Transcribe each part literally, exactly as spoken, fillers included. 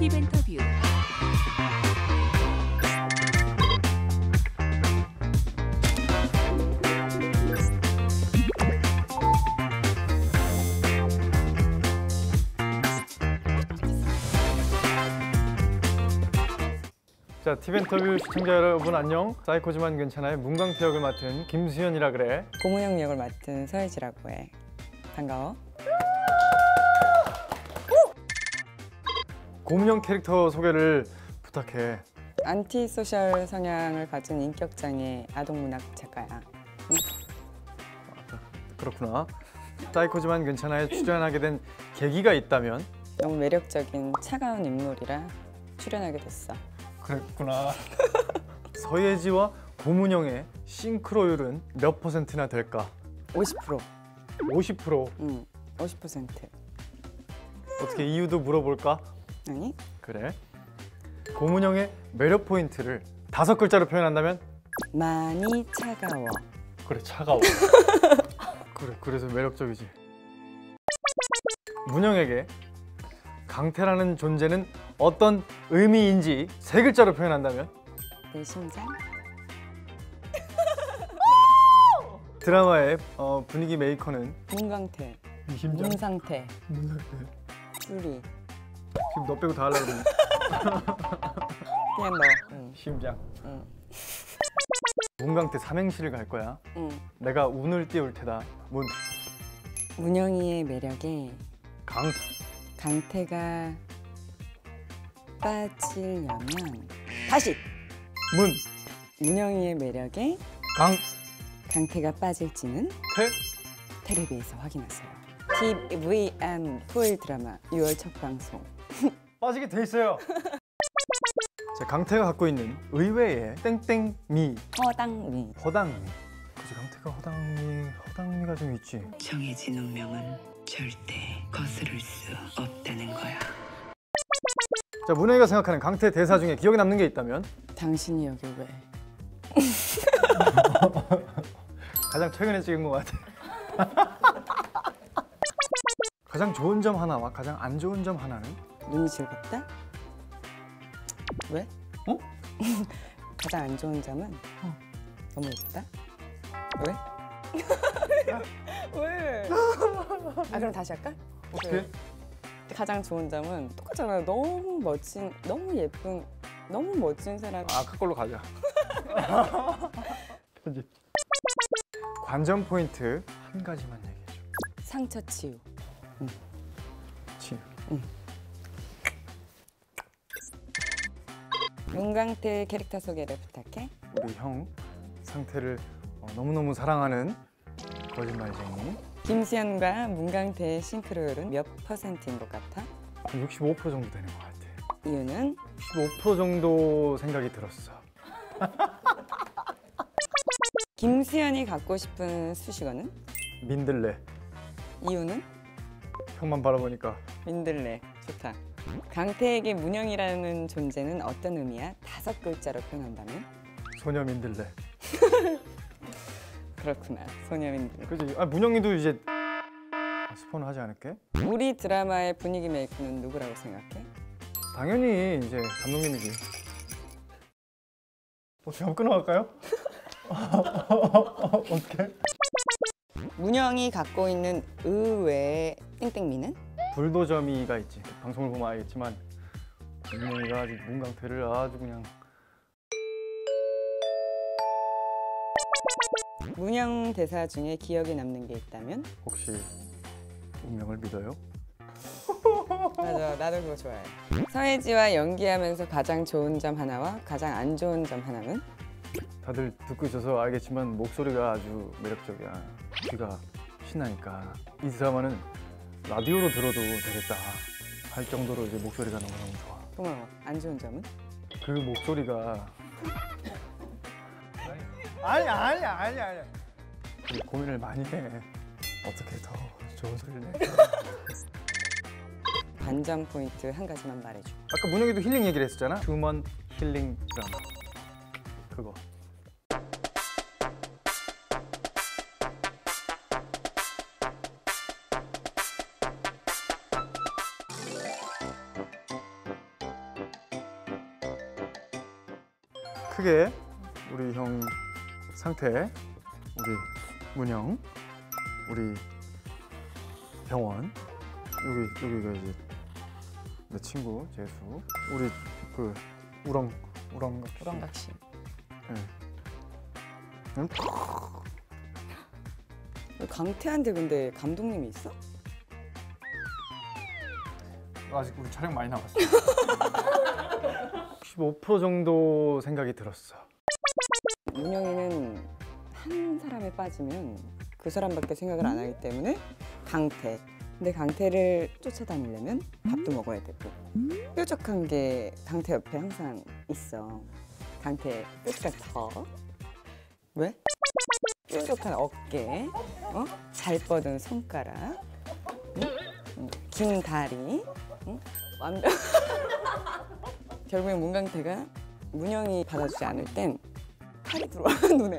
팁인터뷰. 자, 팁인터뷰 시청자 여러분 안녕. 사이코지만 괜찮아요. 문광태 역을 맡은 김수현이라 그래. 고문영 역을 맡은 서혜지라고 해. 반가워. 고문영 캐릭터 소개를 부탁해. 안티소셜 성향을 가진 인격장애 아동문학 작가야. 응. 그렇구나. 사이코지만 괜찮아요. 출연하게 된 계기가 있다면? 너무 매력적인 차가운 인물이라 출연하게 됐어. 그랬구나. 서예지와 고문영의 싱크로율은 몇 퍼센트나 될까? 오십 퍼센트. 오십 퍼센트. 응, 오십 퍼센트. 어떻게 이유도 물어볼까? 아니? 그래. 고문영의 매력 포인트를 다섯 글자로 표현한다면? 많이 차가워. 그래, 차가워. 그래, 그래서 매력적이지. 문영에게 강태라는 존재는 어떤 의미인지 세 글자로 표현한다면? 내 심장? 드라마의 어, 분위기 메이커는? 문광태. 심장? 문상태. 문상태. 쭈리. 지금 너 빼고 다 하려고 그러네. 그냥 너. 응. 심장. 응. 문광태 삼행시를 갈 거야. 응. 내가 운을 띄울 테다. 문. 문영이의 매력에 강. 강태가 빠지려면 다시! 문. 문영이의 매력에 강. 강태가 빠질지는 태. 텔레비에서 확인하세요. 티비엔 토요일 드라마 유월 첫 방송. 빠지게 돼 있어요. 자, 강태가 갖고 있는 의외의 땡땡미. 허당미. 허당미. 그치, 강태가 허당미, 허당미가 좀 있지. 정해진 운명은 절대 거스를 수 없다는 거야. 자, 문영이가 생각하는 강태 대사 중에 기억에 남는 게 있다면? 당신이 여기 왜? 가장 최근에 찍은 것 같아. 가장 좋은 점 하나와 가장 안 좋은 점 하나는? 눈이 즐겁다? 왜? 어? 가장 안 좋은 점은 어. 너무 예쁘다? 왜? 왜? 아 그럼 다시 할까? 어떻게? 그 가장 좋은 점은 똑같잖아요. 너무 멋진, 너무 예쁜, 너무 멋진 사람. 아까 걸로 가자. 편집. 관전 포인트 한 가지만 얘기해줘. 상처 치유. 응. 치유. 응. 문광태 캐릭터 소개를 부탁해. 우리 형 상태를 어, 너무너무 사랑하는 거짓말쟁이. 김수현과 문광태의 싱크로율은 몇 퍼센트인 것 같아? 한 육십오 퍼센트 정도 되는 것 같아. 이유는? 육십오 퍼센트 정도 생각이 들었어. 김수현이 갖고 싶은 수식어는? 민들레. 이유는? 형만 바라보니까. 민들레. 좋다. 강태에게 문영이라는 존재는 어떤 의미야? 다섯 글자로 표현한다면? 소녀 민들레. 그렇구나. 소녀 민들레. 그지? 아, 문영이도 이제 스폰을 하지 않을게? 우리 드라마의 분위기 메이커는 누구라고 생각해? 당연히 이제 감독님이지. 어떻게 한번 끊어갈까요? 어떻게? 문영이 갖고 있는 의외의 땡땡미는? 불도저미가 있지. 방송을 보면 알겠지만 문영이가 아주 문강태를 아주 그냥. 문영 대사 중에 기억에 남는 게 있다면? 혹시 운명을 믿어요? 맞아, 나도 그거 좋아해. 서혜지와 연기하면서 가장 좋은 점 하나와 가장 안 좋은 점 하나는? 다들 듣고 있어서 알겠지만 목소리가 아주 매력적이야. 귀가 신나니까 이 드라마는 라디오로 들어도 되겠다 할 정도로 이제 목소리가 너무너무 좋아. 고마워. 안 좋은 점은? 그 목소리가 아니 아니 아니 아니 고민을 많이 해. 어떻게 더 좋은 소리를 내? 반전 포인트 한 가지만 말해줘. 아까 문혁이도 힐링 얘기를 했었잖아. 휴먼 힐링 드라마. 그거. 크게 우리 형 상태, 우리 문영, 우리 병원, 여기 여기가 이제 내 친구 재수, 우리 그 우렁 우렁 우렁각시. 네. 응? 강태한테 근데 감독님이 있어? 아직 우리 촬영 많이 남았어. 십오 퍼센트 정도 생각이 들었어. 문영이는 한 사람에 빠지면 그 사람밖에 생각을 안 하기 때문에 강태. 근데 강태를 쫓아다니려면 밥도 먹어야 되고 뾰족한 게 강태 옆에 항상 있어. 강태 뾰족한 왜? 뾰족한 어깨, 어? 잘 뻗은 손가락, 응? 응. 긴 다리, 응? 완벽. 결국엔 문강태가 문영이 받아주지 않을 땐 칼이 들어와 눈에.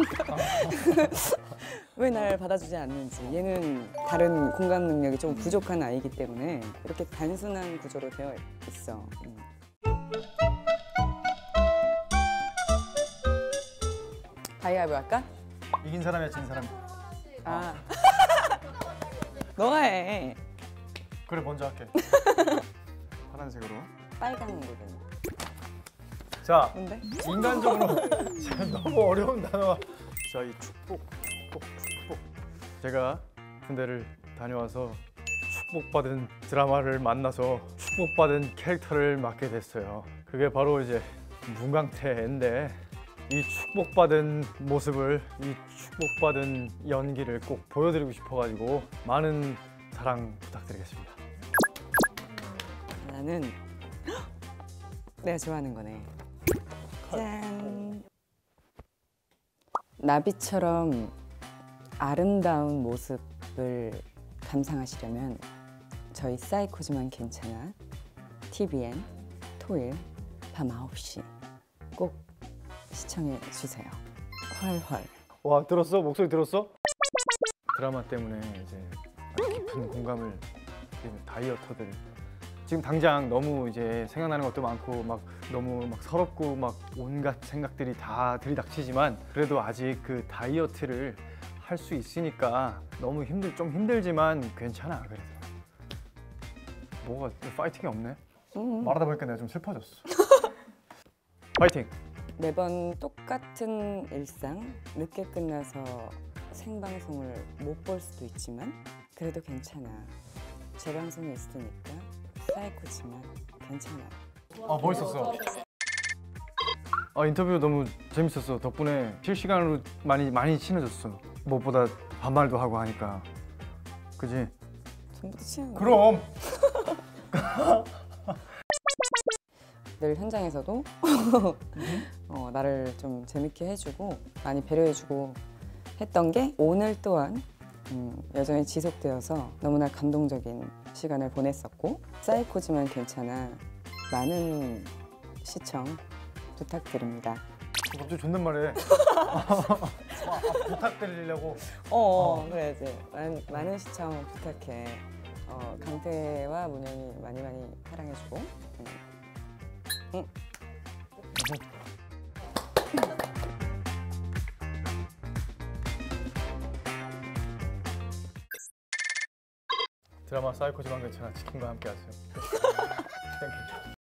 왜 날 받아주지 않는지. 얘는 다른 공감 능력이 좀 부족한 아이기 때문에 이렇게 단순한 구조로 되어 있어. 응. 가위바위보 할까? 이긴 사람이야 진 사람. 아. 너가 해. 그래 먼저 할게. 파란색으로. 빨간 물은 자, 뭔데? 인간적으로 제가 너무 어려운 단어가. 자, 이 축복, 축복, 축복. 제가 군대를 다녀와서 축복받은 드라마를 만나서 축복받은 캐릭터를 맡게 됐어요. 그게 바로 이제 문강태인데 이 축복받은 모습을, 이 축복받은 연기를 꼭 보여드리고 싶어가지고 많은 사랑 부탁드리겠습니다. 나는 내가 좋아하는 거네. 짠. 나비처럼 아름다운 모습을 감상하시려면 저희 사이코지만 괜찮아 티비엔 토요일 밤 아홉 시 꼭 시청해 주세요. 훨훨. 와, 들었어? 목소리 들었어? 드라마 때문에 이제 깊은 공감을 지금 다이어터들 지금 당장 너무 이제 생각나는 것도 많고 막 너무 막 서럽고 막 온갖 생각들이 다 들이닥치지만 그래도 아직 그 다이어트를 할 수 있으니까 너무 힘들 좀 힘들지만 괜찮아. 그래도 뭐가 파이팅이 없네. 음. 말하다 보니까 내가 좀 슬퍼졌어. 파이팅. 매번 똑같은 일상, 늦게 끝나서 생방송을 못 볼 수도 있지만 그래도 괜찮아. 재방송이 있으니까 사이코지만 괜찮아. 아, 멋있었어. 아, 인터뷰 너무 재밌었어. 덕분에 실시간으로 많이 많이 친해졌어. 무엇보다 반말도 하고 하니까. 그지? 전부 다 친한 거야. 그럼. 늘 현장에서도 어, 나를 좀 재밌게 해주고 많이 배려해주고 했던 게 오늘 또한 음, 여전히 지속되어서 너무나 감동적인 시간을 보냈었고 사이코지만 괜찮아 많은 시청 부탁드립니다. 갑자기 존댓말해. 아, 부탁드리려고. 어, 어. 그래야지. 많은, 많은 시청 부탁해. 어, 강태와 문영이 많이 많이 사랑해주고. 응. 응. 드라마 사이코지만 괜찮아 치킨과 함께 하세요.